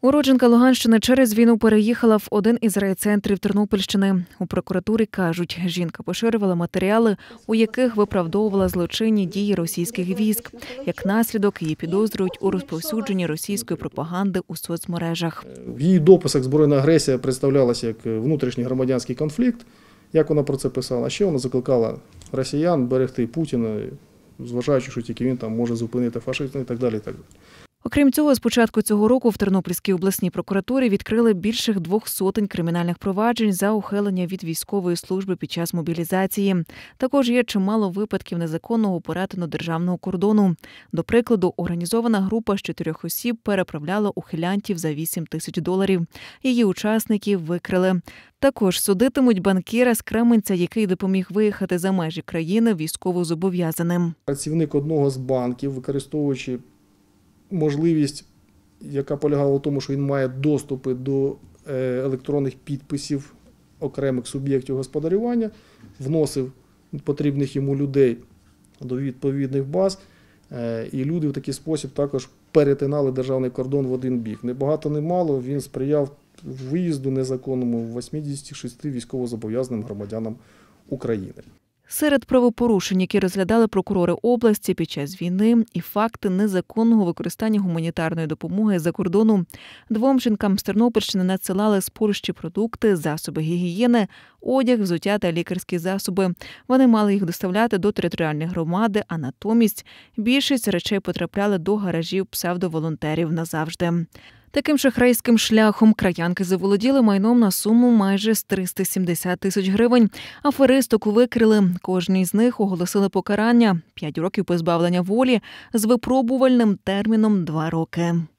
Уродженка Луганщини через війну переїхала в один із райцентрів Тернопільщини. У прокуратурі кажуть, жінка поширювала матеріали, у яких виправдовувала злочинні дії російських військ. Як наслідок, її підозрюють у розповсюдженні російської пропаганди у соцмережах. В її дописах збройна агресія представлялася як внутрішній громадянський конфлікт, як вона про це писала. А ще вона закликала росіян берегти Путіна, зважаючи, що тільки він там може зупинити фашизм і так далі. Окрім цього, з початку цього року в Тернопільській обласній прокуратурі відкрили більше 200 кримінальних проваджень за ухилення від військової служби під час мобілізації. Також є чимало випадків незаконного перетину державного кордону. До прикладу, організована група з 4 осіб переправляла ухилянтів за $8 000. Її учасників викрили. Також судитимуть банкіра з Кременця, який допоміг виїхати за межі країни військовозобов'язаним. Працівник одного з банків, використовуючи можливість, яка полягала в тому, що він має доступи до електронних підписів окремих суб'єктів господарювання, вносив потрібних йому людей до відповідних баз, і люди в такий спосіб також перетинали державний кордон в один бік. Не багато, не мало, він сприяв виїзду незаконному 86 військовозобов'язаним громадянам України. Серед правопорушень, які розглядали прокурори області під час війни, і факти незаконного використання гуманітарної допомоги за кордону. 2 жінкам з Тернопільщини надсилали з Польщі продукти, засоби гігієни, одяг, взуття та лікарські засоби. Вони мали їх доставляти до територіальної громади, а натомість більшість речей потрапляли до гаражів псевдоволонтерів назавжди. Таким шахрайським шляхом краянки заволоділи майном на суму майже 370 тисяч гривень. Аферисток викрили. Кожній з них оголосили покарання – 5 років позбавлення волі з випробувальним терміном 2 роки.